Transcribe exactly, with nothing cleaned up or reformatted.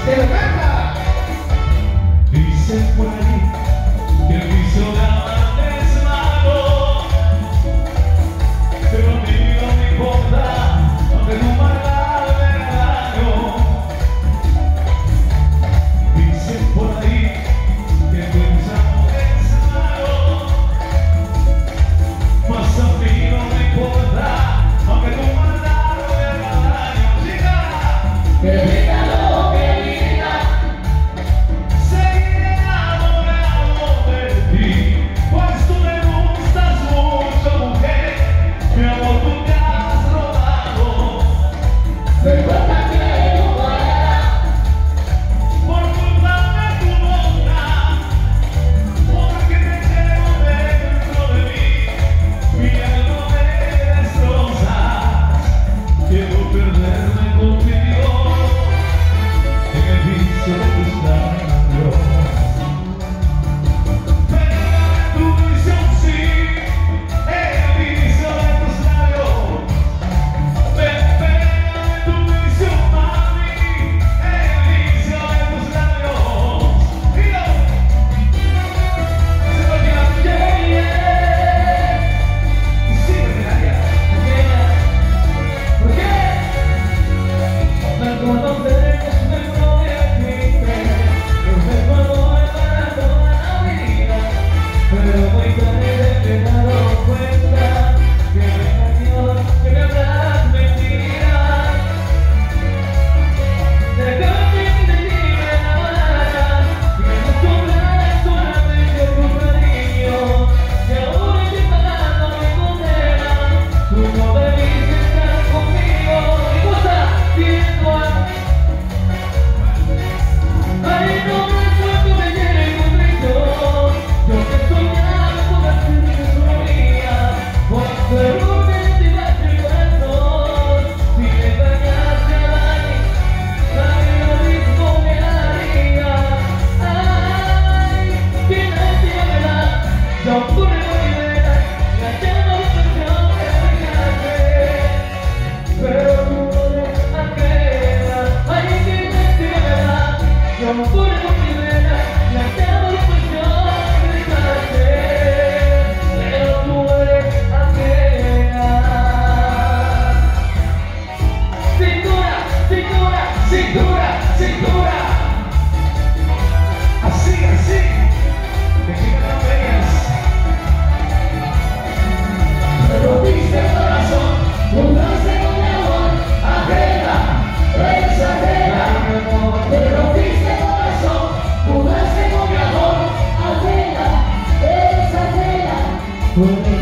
¡Que lo canta! Dicen por ahí que el vicio de amarte es malo, pero a mí no me importa, aunque tu maldad me haga daño. Dicen por ahí que tu amor es malo, mas a mí no me importa, aunque tu maldad me haga daño. ¡Chica! ¡Que venga lo que venga! Seguiré enamorado de ti, pues tú me gustas mucho, mujer. Mi amor, tú me has robado. Recuerda que no guardará Por culpa de tu boca, porque te llevo dentro de mí. Mi alma me destrozas. Quiero perderme contigo en el vicio de tus labios. Pégame tu visión, sí, en el vicio de tus labios. Pégame tu visión, mami, en el vicio de tus labios. Dilo. Se va a quedar, yeah, yeah. Y sigue, Canaria. ¿Por qué? Me conoces, me prometiste los recuerdos para toda la vida, pero muy tarde me he dado cuenta que me engañó, que me hablas mentiras. Dejaste que de ti me enamoraras y me acostumbrara solamente a tu cariño, y ahora estoy pagando mi condena. Tú no debiste estar conmigo. ¿Qué cosa? Siento a... Ay, no me suelto, me llevo un grito. Yo que soñaba con hacerte sonría, cuando el orden te da el corazón. Si me engañaste a mí, nadie lo mismo me haría. Ay, que nadie me verá. Yo por el olvidar, la llama de pasión que dejaste, pero tú no dejas creer. Ay, que nadie me verá. Yo por el olvidar, la llama de pasión que dejaste, pero tú eres ajena. Cintura, cintura, cintura, cintura. Así, así, que chicas tan bellas. Me rompiste el corazón, jugaste con mi amor, ajena, eres ajena. Me rompiste el corazón, jugaste con mi amor, ajena, eres ajena.